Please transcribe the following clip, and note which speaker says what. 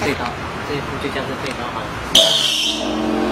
Speaker 1: 退刀，这一步就叫做退刀好了。